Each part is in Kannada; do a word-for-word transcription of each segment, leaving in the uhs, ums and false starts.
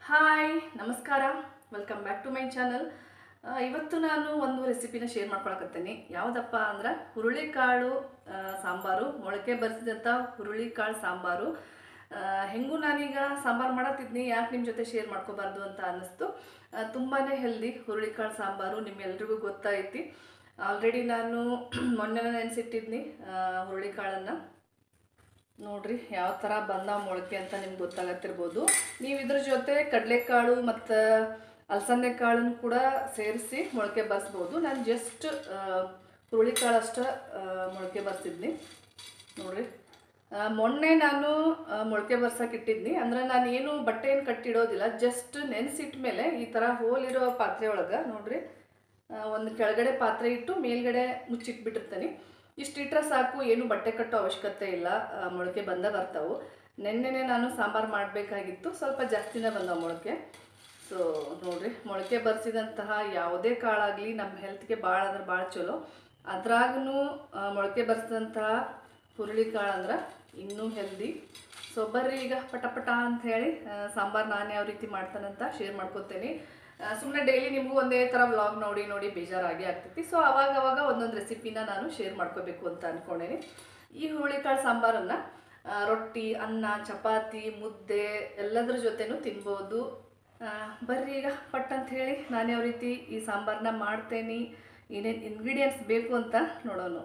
ಹಾಯ್ ನಮಸ್ಕಾರ welcome back to my channel. ಇವತ್ತು ನಾನು ಒಂದು ರೆಸಿಪಿನ ಶೇರ್ ಮಾಡ್ಕೊಳಕತ್ತೀನಿ. ಯಾವುದಪ್ಪ ಅಂದ್ರೆ ಹುರುಳಿಕಾಳು ಸಾಂಬಾರು, ಮೊಳಕೆ ಬರಿಸಿದಂಥ ಹುರುಳಿಕಾಳು ಸಾಂಬಾರು. ಹೆಂಗೂ ನಾನೀಗ ಸಾಂಬಾರು ಮಾಡತ್ತಿದ್ನಿ, ಯಾಕೆ ನಿಮ್ಮ ಜೊತೆ ಶೇರ್ ಮಾಡ್ಕೋಬಾರ್ದು ಅಂತ ಅನ್ನಿಸ್ತು. ತುಂಬಾ ಹೆಲ್ದಿ ಹುರುಳಿಕಾಳು ಸಾಂಬಾರು, ನಿಮ್ಮೆಲ್ರಿಗೂ ಗೊತ್ತೈತಿ. ಆಲ್ರೆಡಿ ನಾನು ಮೊನ್ನೆ ನೆನೆಸಿಟ್ಟಿದ್ನಿ ಹುರುಳಿಕಾಳನ್ನು. ನೋಡ್ರಿ ಯಾವ ಥರ ಬಂದಾವ ಮೊಳಕೆ ಅಂತ ನಿಮ್ಗೆ ಗೊತ್ತಾಗತ್ತಿರ್ಬೋದು. ನೀವು ಇದ್ರ ಜೊತೆ ಕಡಲೆಕಾಳು ಮತ್ತು ಅಲಸಂದೆ ಕಾಳನ್ನು ಕೂಡ ಸೇರಿಸಿ ಮೊಳಕೆ ಬರ್ಸ್ಬೋದು. ನಾನು ಜಸ್ಟ್ ಹುರುಳಿಕಾಳು ಅಷ್ಟು ಮೊಳಕೆ ಬರ್ಸಿದ್ನಿ. ನೋಡ್ರಿ ಮೊನ್ನೆ ನಾನು ಮೊಳಕೆ ಬರ್ಸಕ್ಕೆ ಇಟ್ಟಿದ್ನಿ. ಅಂದ್ರೆ ನಾನು ಏನು ಬಟ್ಟೆ ಏನು ಕಟ್ಟಿಡೋದಿಲ್ಲ, ಜಸ್ಟ್ ನೆನೆಸಿಟ್ಟ ಮೇಲೆ ಈ ಥರ ಹೋಲಿರೋ ಪಾತ್ರೆ ಒಳಗೆ ನೋಡ್ರಿ ಒಂದು ಕೆಳಗಡೆ ಪಾತ್ರೆ ಇಟ್ಟು ಮೇಲ್ಗಡೆ ಮುಚ್ಚಿಟ್ಬಿಟ್ಟಿರ್ತೀನಿ. ಇಷ್ಟು ಇಟ್ಟರೆ ಸಾಕು, ಏನು ಬಟ್ಟೆ ಕಟ್ಟೋ ಅವಶ್ಯಕತೆ ಇಲ್ಲ, ಮೊಳಕೆ ಬಂದ ಬರ್ತಾವೆ. ನೆನ್ನೆನೆ ನಾನು ಸಾಂಬಾರು ಮಾಡಬೇಕಾಗಿತ್ತು, ಸ್ವಲ್ಪ ಜಾಸ್ತಿನೇ ಬಂದವು ಮೊಳಕೆ. ಸೊ ನೋಡಿರಿ, ಮೊಳಕೆ ಬರ್ಸಿದಂತಹ ಯಾವುದೇ ಕಾಳಾಗಲಿ ನಮ್ಮ ಹೆಲ್ತ್ಗೆ ಭಾಳ ಅಂದ್ರೆ ಭಾಳ ಚಲೋ. ಅದ್ರಾಗೂ ಮೊಳಕೆ ಬರ್ಸಿದಂತಹ ಹುರುಳಿ ಕಾಳು ಅಂದ್ರೆ ಇನ್ನೂ ಹೆಲ್ದಿ. ಸೊ ಬರ್ರಿ ಈಗ ಪಟ ಪಟ ಅಂಥೇಳಿ ಸಾಂಬಾರು ನಾನು ಯಾವ ರೀತಿ ಮಾಡ್ತಾನಂತ ಶೇರ್ ಮಾಡ್ಕೊತೇನೆ. ಸುಮ್ಮನೆ ಡೈಲಿ ನಿಮಗೂ ಒಂದೇ ಥರ ವ್ಲಾಗ್ ನೋಡಿ ನೋಡಿ ಬೇಜಾರಾಗಿ ಆಗ್ತೈತಿ. ಸೊ ಅವಾಗ ಅವಾಗ ಒಂದೊಂದು ರೆಸಿಪಿನ ನಾನು ಶೇರ್ ಮಾಡ್ಕೋಬೇಕು ಅಂತ ಅಂದ್ಕೊಂಡೇನಿ. ಈ ಹುರುಳಿಕಾಳು ಸಾಂಬಾರನ್ನು ರೊಟ್ಟಿ, ಅನ್ನ, ಚಪಾತಿ, ಮುದ್ದೆ ಎಲ್ಲದರ ಜೊತೆನೂ ತಿನ್ಬೋದು. ಬರ್ರಿ ಈಗ ಪಟ್ ಅಂತ ಹೇಳಿ ನಾನು ಯಾವ ರೀತಿ ಈ ಸಾಂಬಾರನ್ನ ಮಾಡ್ತೇನೆ, ಏನೇನು ಇಂಗ್ರೀಡಿಯೆಂಟ್ಸ್ ಬೇಕು ಅಂತ ನೋಡೋಣ.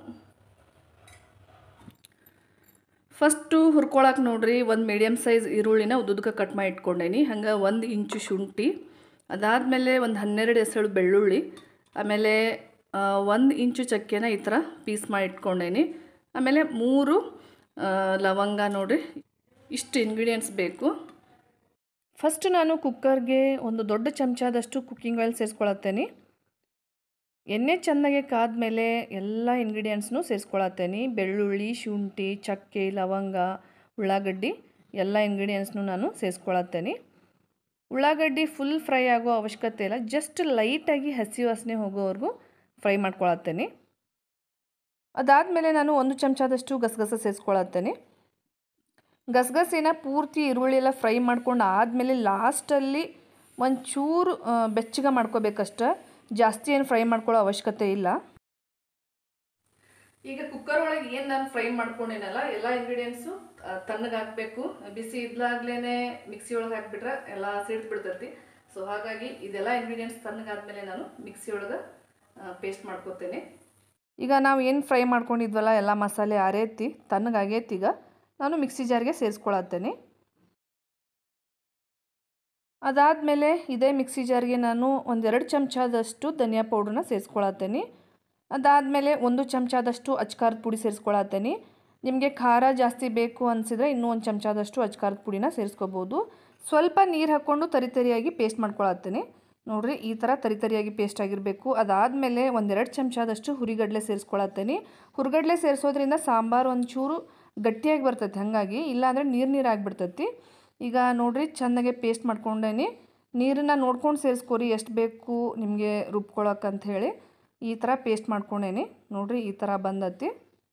ಫಸ್ಟು ಹುರ್ಕೊಳಕ್ಕೆ ನೋಡ್ರಿ, ಒಂದು ಮೀಡಿಯಮ್ ಸೈಜ್ ಈರುಳ್ಳಿನ ಉದ್ದುದಕ್ಕೆ ಕಟ್ ಮಾಡಿ ಇಟ್ಕೊಂಡೇನಿ. ಹಂಗೆ ಒಂದು ಇಂಚು ಶುಂಠಿ, ಅದಾದಮೇಲೆ ಒಂದು ಹನ್ನೆರಡು ಎಸಳು ಬೆಳ್ಳುಳ್ಳಿ, ಆಮೇಲೆ ಒಂದು ಇಂಚು ಚಕ್ಕೆನ ಈ ಥರ ಪೀಸ್ ಮಾಡಿ ಇಟ್ಕೊಂಡೇನಿ. ಆಮೇಲೆ ಮೂರು ಲವಂಗ. ನೋಡಿರಿ ಇಷ್ಟು ಇಂಗ್ರೀಡಿಯೆಂಟ್ಸ್ ಬೇಕು. ಫಸ್ಟ್ ನಾನು ಕುಕ್ಕರ್ಗೆ ಒಂದು ದೊಡ್ಡ ಚಮಚದಷ್ಟು ಕುಕ್ಕಿಂಗ್ ಆಯಿಲ್ ಸೇರಿಸ್ಕೊಳತ್ತೇನೆ. ಎಣ್ಣೆ ಚೆನ್ನಾಗೆ ಕಾದ್ಮೇಲೆ ಎಲ್ಲ ಇಂಗ್ರೀಡಿಯೆಂಟ್ಸ್ನು ಸೇರಿಸ್ಕೊಳತ್ತೇನೆ. ಬೆಳ್ಳುಳ್ಳಿ, ಶುಂಠಿ, ಚಕ್ಕೆ, ಲವಂಗ, ಉಳ್ಳಾಗಡ್ಡಿ ಎಲ್ಲ ಇಂಗ್ರೀಡಿಯೆಂಟ್ಸ್ನು ನಾನು ಸೇರಿಸ್ಕೊಳತ್ತೇನೆ. ಉಳ್ಳಾಗಡ್ಡಿ ಫುಲ್ ಫ್ರೈ ಆಗೋ ಅವಶ್ಯಕತೆ ಇಲ್ಲ, ಜಸ್ಟ್ ಲೈಟಾಗಿ ಹಸಿ ವಾಸನೆ ಹೋಗೋವರೆಗೂ ಫ್ರೈ ಮಾಡ್ಕೊಳತ್ತೇನೆ. ಅದಾದಮೇಲೆ ನಾನು ಒಂದು ಚಮಚದಷ್ಟು ಗಸಗಸೆ ಸೇರಿಸ್ಕೊಳತ್ತೇನೆ. ಗಸಗಸೆನ ಪೂರ್ತಿ ಈರುಳ್ಳಿ ಎಲ್ಲ ಫ್ರೈ ಮಾಡ್ಕೊಂಡು ಆದಮೇಲೆ ಲಾಸ್ಟಲ್ಲಿ ಒಂಚೂರು ಬೆಚ್ಚಗೆ ಮಾಡ್ಕೋಬೇಕಷ್ಟೆ, ಜಾಸ್ತಿ ಏನು ಫ್ರೈ ಮಾಡ್ಕೊಳ್ಳೋ ಅವಶ್ಯಕತೆ ಇಲ್ಲ. ಈಗ ಕುಕ್ಕರ್ ಒಳಗೆ ಏನು ನಾನು ಫ್ರೈ ಮಾಡ್ಕೊಂಡೇನಲ್ಲ ಎಲ್ಲ ಇಂಗ್ರೀಡಿಯೆಂಟ್ಸು ತಣ್ಣಗೆ ಹಾಕಬೇಕು. ಬಿಸಿ ಇದ್ಲಾಗ್ಲೇ ಮಿಕ್ಸಿ ಒಳಗೆ ಹಾಕಿಬಿಟ್ರೆ ಎಲ್ಲ ಸಿಡ್ದು ಬಿಡ್ತೈತಿ. ಸೊ ಹಾಗಾಗಿ ಇದೆಲ್ಲ ಇಂಗ್ರೀಡಿಯೆಂಟ್ಸ್ ತಣ್ಣಗಾದ್ಮೇಲೆ ನಾನು ಮಿಕ್ಸಿ ಒಳಗೆ ಪೇಸ್ಟ್ ಮಾಡ್ಕೊತೇನೆ. ಈಗ ನಾವು ಏನು ಫ್ರೈ ಮಾಡ್ಕೊಂಡಿದ್ವಲ್ಲ ಎಲ್ಲ ಮಸಾಲೆ ಆರೇತಿ ತಣ್ಣಗಾಗೈತಿ. ಈಗ ನಾನು ಮಿಕ್ಸಿ ಜಾರ್ಗೆ ಸೇರಿಸ್ಕೊಳತ್ತೇನೆ. ಅದಾದಮೇಲೆ ಇದೇ ಮಿಕ್ಸಿ ಜಾರ್ಗೆ ನಾನು ಒಂದೆರಡು ಚಮಚದಷ್ಟು ಧನಿಯಾ ಪೌಡ್ರನ್ನ ಸೇರಿಸ್ಕೊಳತ್ತೇನೆ. ಅದಾದಮೇಲೆ ಒಂದು ಚಮಚದಷ್ಟು ಅಚ್ಕಾರದ ಪುಡಿ ಸೇರಿಸ್ಕೊಳತ್ತೇನೆ. ನಿಮಗೆ ಖಾರ ಜಾಸ್ತಿ ಬೇಕು ಅನಿಸಿದ್ರೆ ಇನ್ನೂ ಒಂದು ಚಮಚದಷ್ಟು ಅಚ್ಕಾರದ ಪುಡಿನ ಸೇರಿಸ್ಕೋಬೋದು. ಸ್ವಲ್ಪ ನೀರು ಹಾಕ್ಕೊಂಡು ತರಿತರಿಯಾಗಿ ಪೇಸ್ಟ್ ಮಾಡ್ಕೊಳತ್ತೇನೆ. ನೋಡಿರಿ ಈ ಥರ ತರಿತರಿಯಾಗಿ ಪೇಸ್ಟ್ ಆಗಿರಬೇಕು. ಅದಾದಮೇಲೆ ಒಂದೆರಡು ಚಮಚದಷ್ಟು ಹುರಿಗಡಲೆ ಸೇರಿಸ್ಕೊಳತ್ತೇನೆ. ಹುರಿಗಡಲೆ ಸೇರಿಸೋದ್ರಿಂದ ಸಾಂಬಾರು ಒಂಚೂರು ಗಟ್ಟಿಯಾಗಿ ಬರ್ತೈತಿ, ಹಾಗಾಗಿ ಇಲ್ಲಾಂದರೆ ನೀರು ನೀರು ಆಗಿಬಿಡ್ತೈತಿ. ಈಗ ನೋಡಿರಿ ಚೆನ್ನಾಗೆ ಪೇಸ್ಟ್ ಮಾಡ್ಕೊಂಡೇನಿ. ನೀರನ್ನು ನೋಡ್ಕೊಂಡು ಸೇರಿಸ್ಕೊರಿ ಎಷ್ಟು ಬೇಕು ನಿಮಗೆ ರುಬ್ಕೊಳಕ್ಕಂತ ಹೇಳಿ. ಈ ಥರ ಪೇಸ್ಟ್ ಮಾಡ್ಕೊಂಡೇನಿ. ನೋಡಿರಿ ಈ ಥರ ಬಂದತಿ.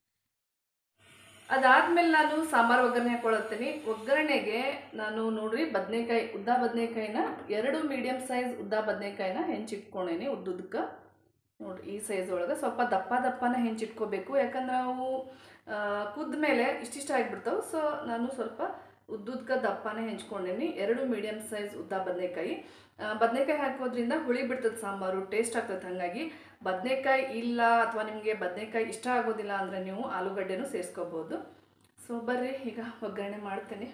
ಅದಾದಮೇಲೆ ನಾನು ಸಾಂಬಾರು ಒಗ್ಗರಣೆ ಹಾಕ್ಕೊಳತ್ತೀನಿ. ಒಗ್ಗರಣೆಗೆ ನಾನು ನೋಡಿರಿ ಬದನೆಕಾಯಿ, ಉದ್ದ ಬದನೆಕಾಯಿನ ಎರಡು ಮೀಡಿಯಮ್ ಸೈಜ್ ಉದ್ದ ಬದನೆಕಾಯಿನ ಹೆಂಚಿಟ್ಕೊಂಡೇನಿ ಉದ್ದುದಕ್ಕೆ. ನೋಡಿರಿ ಈ ಸೈಜ್ ಒಳಗೆ ಸ್ವಲ್ಪ ದಪ್ಪ ದಪ್ಪನ ಹೆಂಚಿಟ್ಕೋಬೇಕು, ಯಾಕಂದ್ರೆ ಅವು ಕುದ್ದ ಮೇಲೆ ಇಷ್ಟಿಷ್ಟ ಆಗಿಬಿಡ್ತಾವೆ. ಸೊ ನಾನು ಸ್ವಲ್ಪ ಉದ್ದುದಕ್ಕೆ ದಪ್ಪನೇ ಹೆಂಚ್ಕೊಂಡೇನಿ. ಎರಡು ಮೀಡಿಯಮ್ ಸೈಜ್ ಉದ್ದ ಬದನೆಕಾಯಿ. ಬದನೆಕಾಯಿ ಹಾಕೋದ್ರಿಂದ ಹುಳಿ ಬಿಡ್ತದೆ ಸಾಂಬಾರು, ಟೇಸ್ಟ್ ಆಗ್ತದೆ. ಹಾಗಾಗಿ ಬದನೆಕಾಯಿ ಇಲ್ಲ ಅಥವಾ ನಿಮಗೆ ಬದನೆಕಾಯಿ ಇಷ್ಟ ಆಗೋದಿಲ್ಲ ಅಂದರೆ ನೀವು ಆಲೂಗಡ್ಡೆನೂ ಸೇರಿಸ್ಕೋಬೋದು. ಸೊ ಬರ್ರಿ ಈಗ ಒಗ್ಗರಣೆ ಮಾಡ್ತೇನೆ.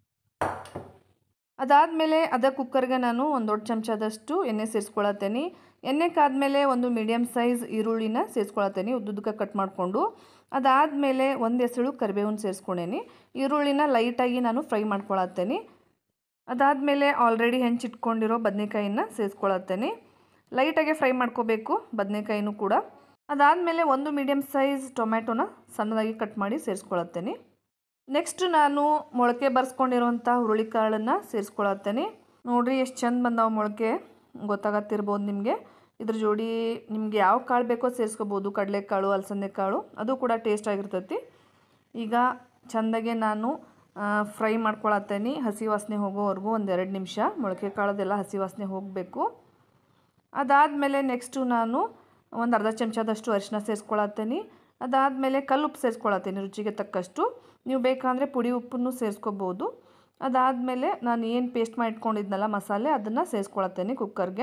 ಅದಾದಮೇಲೆ ಅದೇ ಕುಕ್ಕರ್ಗೆ ನಾನು ಒಂದು ದೊಡ್ಡ ಚಮಚದಷ್ಟು ಎಣ್ಣೆ ಸೇರಿಸ್ಕೊಳತ್ತೇನೆ. ಎಣ್ಣೆ ಕಾದ್ಮೇಲೆ ಒಂದು ಮೀಡಿಯಮ್ ಸೈಜ್ ಈರುಳ್ಳಿನ ಸೇರಿಸ್ಕೊಳತ್ತೇನೆ ಉದ್ದುದಕ್ಕೆ ಕಟ್ ಮಾಡಿಕೊಂಡು. ಅದಾದಮೇಲೆ ಒಂದು ಎಸಳು ಕರಿಬೇವನ್ನ ಸೇರಿಸ್ಕೊಂಡೇನಿ. ಈರುಳ್ಳಿನ ಲೈಟಾಗಿ ನಾನು ಫ್ರೈ ಮಾಡ್ಕೊಳತ್ತೇನೆ. ಅದಾದಮೇಲೆ ಆಲ್ರೆಡಿ ಹೆಂಚಿಟ್ಕೊಂಡಿರೋ ಬದನೆಕಾಯಿನ ಸೇರಿಸ್ಕೊಳತ್ತೇನೆ. ಲೈಟಾಗೆ ಫ್ರೈ ಮಾಡ್ಕೋಬೇಕು ಬದನೆಕಾಯಿನೂ ಕೂಡ. ಅದಾದಮೇಲೆ ಒಂದು ಮೀಡಿಯಮ್ ಸೈಜ್ ಟೊಮ್ಯಾಟೊನ ಸಣ್ಣದಾಗಿ ಕಟ್ ಮಾಡಿ ಸೇರಿಸ್ಕೊಳತ್ತೇನೆ. ನೆಕ್ಸ್ಟ್ ನಾನು ಮೊಳಕೆ ಬರ್ಸ್ಕೊಂಡಿರೋಂಥ ಹುರುಳಿಕಾಳನ್ನು ಸೇರಿಸ್ಕೊಳತ್ತೇನೆ. ನೋಡಿರಿ ಎಷ್ಟು ಚಂದ ಬಂದಾವ ಮೊಳಕೆ, ಗೊತ್ತಾಗತ್ತಿರ್ಬೋದು ನಿಮಗೆ. ಇದ್ರ ಜೋಡಿ ನಿಮ್ಗೆ ಯಾವ ಕಾಳು ಬೇಕೋ ಸೇರಿಸ್ಕೋಬೋದು, ಕಡಲೆಕಾಳು, ಅಲಸಂದೆ ಕಾಳು, ಅದು ಕೂಡ ಟೇಸ್ಟ್ ಆಗಿರ್ತೈತಿ. ಈಗ ಚೆಂದಾಗೆ ನಾನು ಫ್ರೈ ಮಾಡ್ಕೊಳತ್ತೇನೆ ಹಸಿ ವಾಸನೆ ಹೋಗೋವರೆಗೂ ಒಂದೆರಡು ನಿಮಿಷ. ಮೊಳಕೆ ಕಾಳದೆಲ್ಲ ಹಸಿ ವಾಸನೆ ಹೋಗಬೇಕು. ಅದಾದಮೇಲೆ ನೆಕ್ಸ್ಟು ನಾನು ಒಂದು ಅರ್ಧ ಚಮಚದಷ್ಟು ಅರಿಶಿನ ಸೇರಿಸ್ಕೊಳತ್ತೇನೆ. ಅದಾದಮೇಲೆ ಕಲ್ಲುಪ್ಪು ಸೇರಿಸ್ಕೊಳತ್ತೇನೆ ರುಚಿಗೆ ತಕ್ಕಷ್ಟು. ನೀವು ಬೇಕಂದರೆ ಪುಡಿ ಉಪ್ಪನ್ನು ಸೇರಿಸ್ಕೋಬೋದು. ಅದಾದಮೇಲೆ ನಾನು ಏನು ಪೇಸ್ಟ್ ಮಾಡಿ ಇಟ್ಕೊಂಡಿದ್ನಲ್ಲ ಮಸಾಲೆ ಅದನ್ನು ಸೇರಿಸ್ಕೊಳತ್ತೇನೆ ಕುಕ್ಕರ್ಗೆ.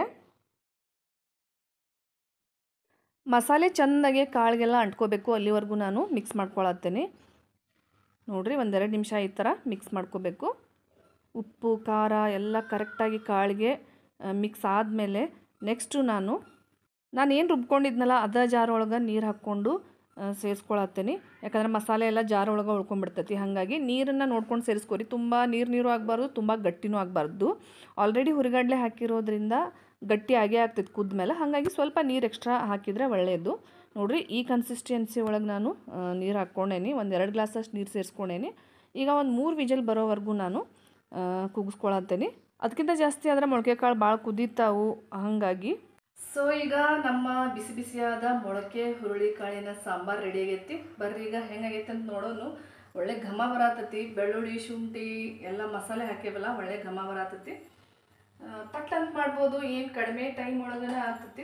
ಮಸಾಲೆ ಚೆಂದಾಗೆ ಕಾಳಿಗೆಲ್ಲ ಅಂಟ್ಕೋಬೇಕು, ಅಲ್ಲಿವರೆಗೂ ನಾನು ಮಿಕ್ಸ್ ಮಾಡ್ಕೊಳತ್ತೇನೆ. ನೋಡಿರಿ ಒಂದೆರಡು ನಿಮಿಷ ಈ ಥರ ಮಿಕ್ಸ್ ಮಾಡ್ಕೋಬೇಕು. ಉಪ್ಪು ಖಾರ ಎಲ್ಲ ಕರೆಕ್ಟಾಗಿ ಕಾಳಿಗೆ ಮಿಕ್ಸ್ ಆದಮೇಲೆ ನೆಕ್ಸ್ಟು ನಾನು ನಾನು ಏನು ರುಬ್ಕೊಂಡಿದ್ನಲ್ಲ ಅದ ಜಾರ್ ಒಳಗೆ ನೀರು ಹಾಕ್ಕೊಂಡು ಸೇರಿಸ್ಕೊಳತ್ತೇನೆ. ಯಾಕಂದರೆ ಮಸಾಲೆ ಎಲ್ಲ ಜಾರ್ ಒಳಗೆ ಉಳ್ಕೊಂಡ್ಬಿಡ್ತೈತಿ. ಹಾಗಾಗಿ ನೀರನ್ನು ನೋಡ್ಕೊಂಡು ಸೇರಿಸ್ಕೊರಿ. ತುಂಬ ನೀರು ನೀರು ಆಗಬಾರ್ದು, ತುಂಬ ಗಟ್ಟಿನೂ ಆಗಬಾರ್ದು. ಆಲ್ರೆಡಿ ಹುರಿಗಡಲೆ ಹಾಕಿರೋದ್ರಿಂದ ಗಟ್ಟಿ ಆಗೇ ಆಗ್ತೈತೆ ಕುದ್ಮೇಲೆ. ಹಾಗಾಗಿ ಸ್ವಲ್ಪ ನೀರು ಎಕ್ಸ್ಟ್ರಾ ಹಾಕಿದರೆ ಒಳ್ಳೆಯದು. ನೋಡಿರಿ ಈ ಕನ್ಸಿಸ್ಟೆನ್ಸಿ ಒಳಗೆ ನಾನು ನೀರು ಹಾಕ್ಕೊಂಡೇನಿ. ಒಂದು ಎರಡು ಗ್ಲಾಸಷ್ಟು ನೀರು ಸೇರಿಸ್ಕೊಂಡೇನಿ. ಈಗ ಒಂದು ಮೂರು ವಿಜಲ್ ಬರೋವರೆಗೂ ನಾನು ಕುಗ್ಸ್ಕೊಳತ್ತೇನೆ. ಅದಕ್ಕಿಂತ ಜಾಸ್ತಿ ಆದರೆ ಮೊಳಕೆ ಕಾಳು ಭಾಳ ಕುದೀತಾವು. ಹಾಗಾಗಿ ಸೊ ಈಗ ನಮ್ಮ ಬಿಸಿ ಬಿಸಿಯಾದ ಮೊಳಕೆ ಹುರುಳಿ ಕಾಳಿನ ಸಾಂಬಾರು ರೆಡಿ ಆಗೈತಿ. ಬರ್ರಿ ಈಗ ಹೆಂಗಾಗೈತೆ ಅಂತ ನೋಡೋಣ. ಒಳ್ಳೆ ಘಮ ಬರತೈತಿ. ಬೆಳ್ಳುಳ್ಳಿ ಶುಂಠಿ ಎಲ್ಲ ಮಸಾಲೆ ಹಾಕೇವಲ್ಲ, ಒಳ್ಳೆ ಘಮ ಬರತೈತಿ. ಪಟ್ ಅಂತ ಮಾಡ್ಬೋದು, ಏನು ಕಡಿಮೆ ಟೈಮ್ ಒಳಗನೆ ಆಗ್ತೈತಿ.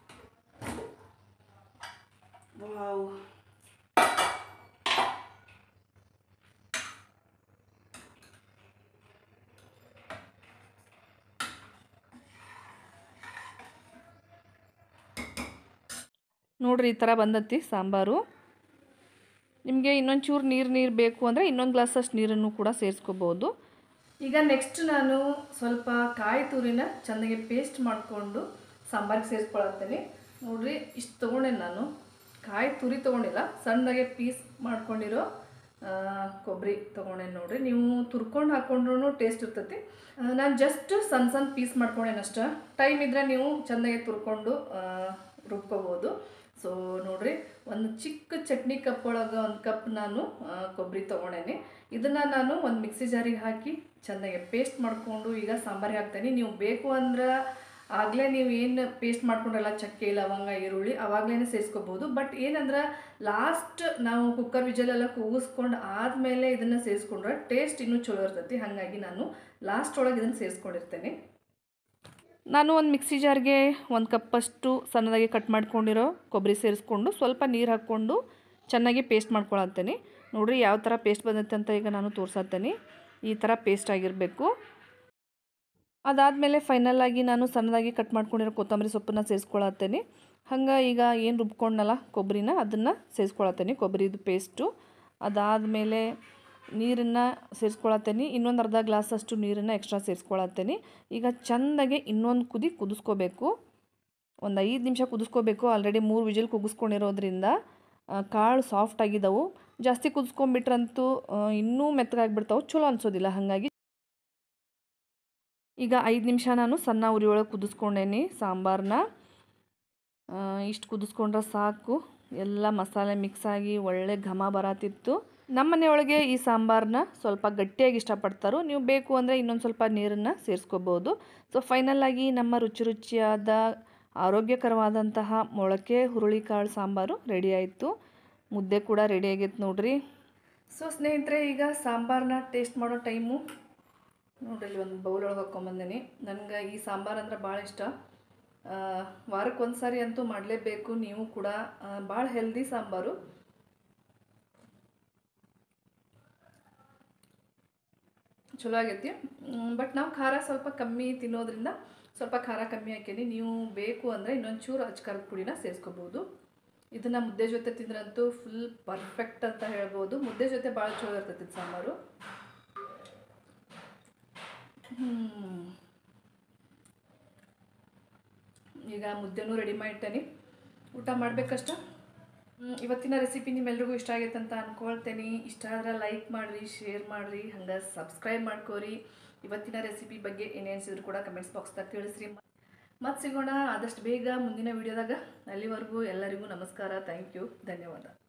ವಾವ್, ನೋಡ್ರಿ ಈ ಥರ ಬಂದತಿ ಸಾಂಬಾರು. ನಿಮಗೆ ಇನ್ನೊಂದು ಚೂರು ನೀರು ನೀರು ಬೇಕು ಅಂದರೆ ಇನ್ನೊಂದು ಗ್ಲಾಸಷ್ಟು ನೀರನ್ನು ಕೂಡ ಸೇರಿಸ್ಕೋಬೋದು. ಈಗ ನೆಕ್ಸ್ಟ್ ನಾನು ಸ್ವಲ್ಪ ಕಾಯಿ ತುರಿನ ಚೆನ್ನಾಗಿ ಪೇಸ್ಟ್ ಮಾಡಿಕೊಂಡು ಸಾಂಬಾರಿಗೆ ಸೇರಿಸ್ಕೊಳತ್ತೇನೆ. ನೋಡಿರಿ ಇಷ್ಟು ತೊಗೊಂಡೆ ನಾನು. ಕಾಯಿ ತುರಿ ತೊಗೊಂಡಿಲ್ಲ, ಸಣ್ಣದಾಗೆ ಪೀಸ್ ಮಾಡ್ಕೊಂಡಿರೋ ಕೊಬ್ಬರಿ ತೊಗೊಂಡೆ. ನೋಡಿರಿ ನೀವು ತುರ್ಕೊಂಡು ಹಾಕ್ಕೊಂಡ್ರೂ ಟೇಸ್ಟ್ ಇರ್ತೈತಿ. ನಾನು ಜಸ್ಟ್ ಸಣ್ಣ ಸಣ್ಣ ಪೀಸ್ ಮಾಡ್ಕೊಂಡೇನಷ್ಟ. ಟೈಮ್ ಇದ್ದರೆ ನೀವು ಚೆನ್ನಾಗಿ ತುರ್ಕೊಂಡು ರುಬ್ಕೋಬೋದು. ಸೊ ನೋಡಿರಿ ಒಂದು ಚಿಕ್ಕ ಚಟ್ನಿ ಕಪ್ ಒಳಗೆ ಒಂದು ಕಪ್ ನಾನು ಕೊಬ್ಬರಿ ತೊಗೊಂಡೇನೆ. ಇದನ್ನು ನಾನು ಒಂದು ಮಿಕ್ಸಿ ಜಾರಿಗೆ ಹಾಕಿ ಚೆನ್ನಾಗಿ ಪೇಸ್ಟ್ ಮಾಡಿಕೊಂಡು ಈಗ ಸಾಂಬಾರಿಗೆ ಹಾಕ್ತೇನೆ. ನೀವು ಬೇಕು ಅಂದ್ರೆ ಆಗಲೇ ನೀವು ಏನು ಪೇಸ್ಟ್ ಮಾಡ್ಕೊಂಡ್ರಲ್ಲ ಚಕ್ಕೆ ಲವಂಗ ಈರುಳ್ಳಿ ಅವಾಗಲೇ ಸೇರಿಸ್ಕೋಬೋದು. ಬಟ್ ಏನಂದ್ರೆ ಲಾಸ್ಟ್ ನಾವು ಕುಕ್ಕರ್ ವಿಜಲೆಲ್ಲ ಕೂಗಿಸ್ಕೊಂಡು ಆದಮೇಲೆ ಇದನ್ನು ಸೇರಿಸ್ಕೊಂಡ್ರೆ ಟೇಸ್ಟ್ ಇನ್ನೂ ಚಲೋ ಇರ್ತೈತಿ. ಹಾಗಾಗಿ ನಾನು ಲಾಸ್ಟ್ ಒಳಗೆ ಇದನ್ನು ಸೇರಿಸ್ಕೊಂಡಿರ್ತೇನೆ. ನಾನು ಒಂದು ಮಿಕ್ಸಿ ಜಾರ್ಗೆ ಒಂದು ಕಪ್ಪಷ್ಟು ಸಣ್ಣದಾಗಿ ಕಟ್ ಮಾಡ್ಕೊಂಡಿರೋ ಕೊಬ್ಬರಿ ಸೇರಿಸ್ಕೊಂಡು ಸ್ವಲ್ಪ ನೀರು ಹಾಕ್ಕೊಂಡು ಚೆನ್ನಾಗಿ ಪೇಸ್ಟ್ ಮಾಡ್ಕೊಳತ್ತೇನೆ. ನೋಡಿರಿ ಯಾವ ಥರ ಪೇಸ್ಟ್ ಬಂದೈತೆ ಅಂತ ಈಗ ನಾನು ತೋರ್ಸತ್ತೇನೆ. ಈ ಥರ ಪೇಸ್ಟ್ ಆಗಿರಬೇಕು. ಅದಾದಮೇಲೆ ಫೈನಲಾಗಿ ನಾನು ಸಣ್ಣದಾಗಿ ಕಟ್ ಮಾಡ್ಕೊಂಡಿರೋ ಕೊತ್ತಂಬರಿ ಸೊಪ್ಪನ್ನು ಸೇರಿಸ್ಕೊಳತ್ತೇನೆ. ಹಂಗೆ ಈಗ ಏನು ರುಬ್ಕೊಂಡಲ್ಲ ಕೊಬ್ಬರಿನ ಅದನ್ನು ಸೇರಿಸ್ಕೊಳತ್ತೇನೆ, ಕೊಬ್ಬರಿದು ಪೇಸ್ಟು. ಅದಾದಮೇಲೆ ನೀರನ್ನು ಸೇರಿಸ್ಕೊಳತ್ತೇನೆ. ಇನ್ನೊಂದು ಅರ್ಧ ಗ್ಲಾಸಷ್ಟು ನೀರನ್ನು ಎಕ್ಸ್ಟ್ರಾ ಸೇರಿಸ್ಕೊಳತ್ತೇನೆ. ಈಗ ಚೆಂದಾಗೆ ಇನ್ನೊಂದು ಕುದಿ ಕುದಿಸ್ಕೋಬೇಕು. ಒಂದು ಐದು ನಿಮಿಷ ಕುದಿಸ್ಕೋಬೇಕು. ಆಲ್ರೆಡಿ ಮೂರು ವಿಜಿಲ್ ಕುದಿಸ್ಕೊಂಡಿರೋದ್ರಿಂದ ಕಾಳು ಸಾಫ್ಟ್ ಆಗಿದ್ದವು. ಜಾಸ್ತಿ ಕುದಿಸ್ಕೊಂಡ್ಬಿಟ್ರಂತೂ ಇನ್ನೂ ಮೆತ್ತಗಾಗಿಬಿಡ್ತಾವೆ, ಚಲೋ ಅನಿಸೋದಿಲ್ಲ. ಹಾಗಾಗಿ ಈಗ ಐದು ನಿಮಿಷ ನಾನು ಸಣ್ಣ ಉರಿ ಒಳಗೆ ಕುದಿಸ್ಕೊಂಡೇನಿ ಸಾಂಬಾರನ್ನ. ಇಷ್ಟು ಕುದಿಸ್ಕೊಂಡ್ರೆ ಸಾಕು. ಎಲ್ಲ ಮಸಾಲೆ ಮಿಕ್ಸ್ ಆಗಿ ಒಳ್ಳೆ ಘಮ ಬರತ್ತಿತ್ತು. ನಮ್ಮ ಮನೆಯೊಳಗೆ ಈ ಸಾಂಬಾರನ್ನ ಸ್ವಲ್ಪ ಗಟ್ಟಿಯಾಗಿ ಇಷ್ಟಪಡ್ತಾರೋ. ನೀವು ಬೇಕು ಅಂದರೆ ಇನ್ನೊಂದು ಸ್ವಲ್ಪ ನೀರನ್ನು ಸೇರಿಸ್ಕೋಬೋದು. ಸೊ ಫೈನಲಾಗಿ ನಮ್ಮ ರುಚಿ ರುಚಿಯಾದ ಆರೋಗ್ಯಕರವಾದಂತಹ ಮೊಳಕೆ ಹುರುಳಿಕಾಳು ಸಾಂಬಾರು ರೆಡಿ ಆಯಿತು. ಮುದ್ದೆ ಕೂಡ ರೆಡಿ ಆಗೈತೆ ನೋಡ್ರಿ. ಸೊ ಸ್ನೇಹಿತರೆ ಈಗ ಸಾಂಬಾರನ್ನ ಟೇಸ್ಟ್ ಮಾಡೋ ಟೈಮು. ನೋಡ್ರಿ ಒಂದು ಬೌಲ್ ಒಳಗೆ ಹಾಕ್ಕೊಂಬಂದೇನಿ. ನನಗೆ ಈ ಸಾಂಬಾರು ಅಂದ್ರೆ ಭಾಳ ಇಷ್ಟ. ವಾರಕ್ಕೆ ಒಂದು ಸಾರಿ ಅಂತೂ ಮಾಡಲೇಬೇಕು. ನೀವು ಕೂಡ ಭಾಳ ಹೆಲ್ದಿ ಸಾಂಬಾರು. ಚಲೋ ಆಗೈತಿ. ಬಟ್ ನಾವು ಖಾರ ಸ್ವಲ್ಪ ಕಮ್ಮಿ ತಿನ್ನೋದ್ರಿಂದ ಸ್ವಲ್ಪ ಖಾರ ಕಮ್ಮಿ ಹಾಕೀನಿ. ನೀವು ಬೇಕು ಅಂದರೆ ಇನ್ನೊಂದು ಚೂರು ಅಚ್ಕಾರದ ಪುಡಿನ ಸೇರಿಸ್ಕೋಬೋದು. ಇದನ್ನು ಮುದ್ದೆ ಜೊತೆ ತಿಂದ್ರಂತೂ ಫುಲ್ ಪರ್ಫೆಕ್ಟ್ ಅಂತ ಹೇಳ್ಬೋದು. ಮುದ್ದೆ ಜೊತೆ ಭಾಳ ಚಲೋ ಇರ್ತೈತಿ ಸಾಂಬಾರು. ಈಗ ಮುದ್ದೆನೂ ರೆಡಿ ಮಾಡಿಟ್ಟೇನೆ, ಊಟ ಮಾಡಬೇಕಷ್ಟ. ಇವತ್ತಿನ ರೆಸಿಪಿ ನಿಮ್ಮೆಲ್ರಿಗೂ ಇಷ್ಟ ಆಗೈತೆ ಅಂತ ಅಂದ್ಕೊಳ್ತೇನೆ. ಇಷ್ಟ ಆದರೆ ಲೈಕ್ ಮಾಡಿರಿ, ಶೇರ್ ಮಾಡಿರಿ, ಹಂಗೆ ಸಬ್ಸ್ಕ್ರೈಬ್ ಮಾಡ್ಕೋರಿ. ಇವತ್ತಿನ ರೆಸಿಪಿ ಬಗ್ಗೆ ಏನೇನಿಸಿದ್ರು ಕೂಡ ಕಮೆಂಟ್ಸ್ ಬಾಕ್ಸ್ದಾಗ ತಿಳಿಸ್ರಿ. ಮತ್ತೆ ಸಿಗೋಣ ಆದಷ್ಟು ಬೇಗ ಮುಂದಿನ ವಿಡಿಯೋದಾಗ. ಅಲ್ಲಿವರೆಗೂ ಎಲ್ಲರಿಗೂ ನಮಸ್ಕಾರ. ಥ್ಯಾಂಕ್ ಯು, ಧನ್ಯವಾದ.